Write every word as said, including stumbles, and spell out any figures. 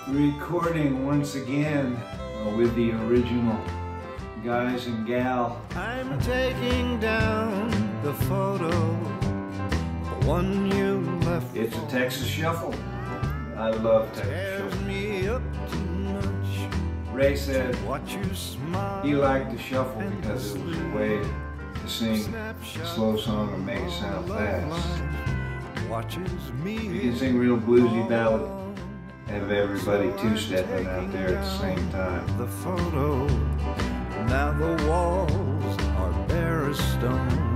recording once again with the original guys and gal. I'm taking down the photo, the one you left. It's a Texas Shuffle. I love Texas Shuffle. Me up too much. Ray said Watch you smile. he liked the shuffle because it was a way to sing a slow song and make it sound fast. Watches me. You can sing real bluesy ballad, have everybody two-stepping out there at the same time. The photo, now the walls are bare as stone.